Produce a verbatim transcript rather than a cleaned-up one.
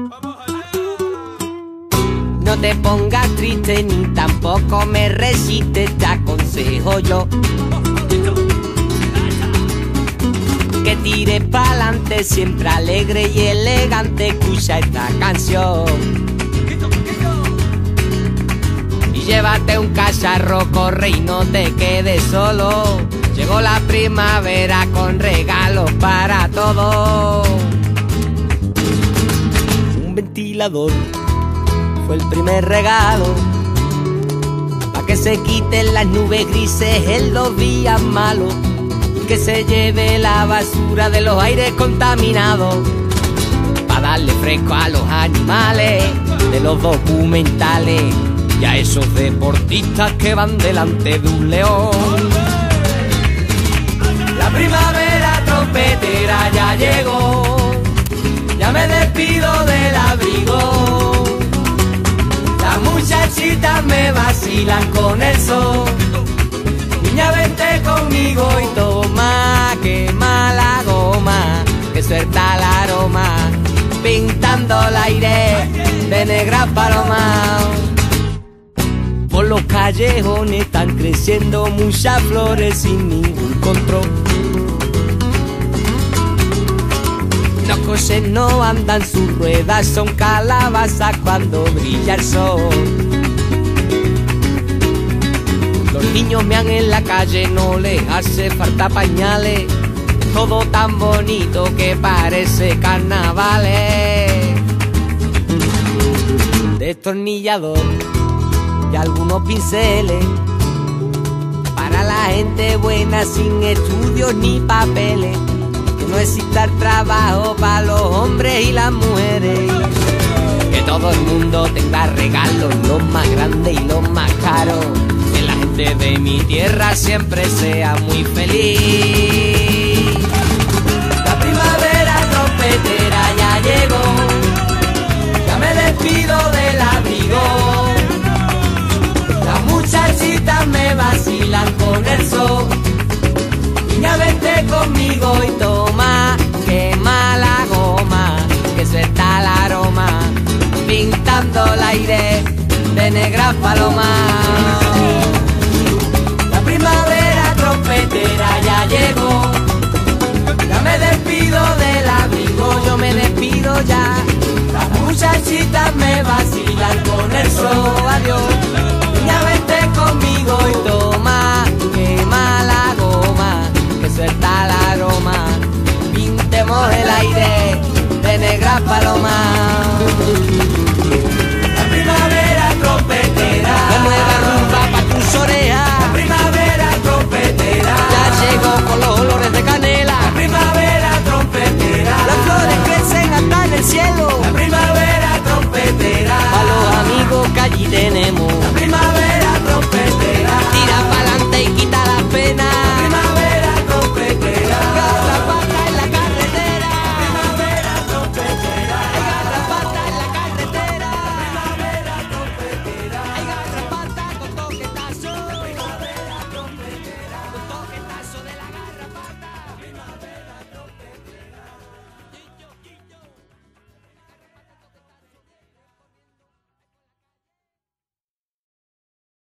No te pongas triste ni tampoco me resistes, te aconsejo yo que tires pa'lante, siempre alegre y elegante, escucha esta canción. Y llévate un cacharro, corre y no te quedes solo. Llegó la primavera con regalos para todos. Un ventilador fue el primer regalo, pa' que se quiten las nubes grises en los días malos, que se lleve la basura de los aires contaminados, pa' darle fresco a los animales de los documentales y a esos deportistas que van delante de un león. La primavera trompetera ya llegó, ya me despido del abrigo. Las muchachitas me vacilan con el sol. Niña, vente conmigo y toma, quema la goma, que suelta el aroma, pintando el aire de negra paloma. Por los callejones están creciendo muchas flores sin ningún control. Los coches no andan, sus ruedas son calabazas cuando brilla el sol. Los niños mean en la calle, no les hace falta pañales, todo tan bonito que parece carnavales. Destornillador y algunos pinceles para la gente buena sin estudios ni papeles, que no exista el trabajo para los hombres y las mujeres, que todo el mundo tenga regalos, los más grandes y los más caros, que la gente de mi tierra siempre sea muy feliz. La primavera trompetera ya llegó, ya me despido del abrigo. Las muchachitas me vacilan con el sol. Niña, vente conmigo y toma, quema la goma, que suelta el aroma, pintando el aire de negra paloma. La primavera trompetera ya llegó, ya me despido del abrigo, yo me despido ya. Las muchachitas me vacilan con el sol. Adiós. Niña, vente conmigo y toma, quema la goma, que suelta el aroma, pintemos el aire de negra paloma. La primavera trompetera, que mueva rumba pa' tus orejas. La primavera trompetera, ya llegó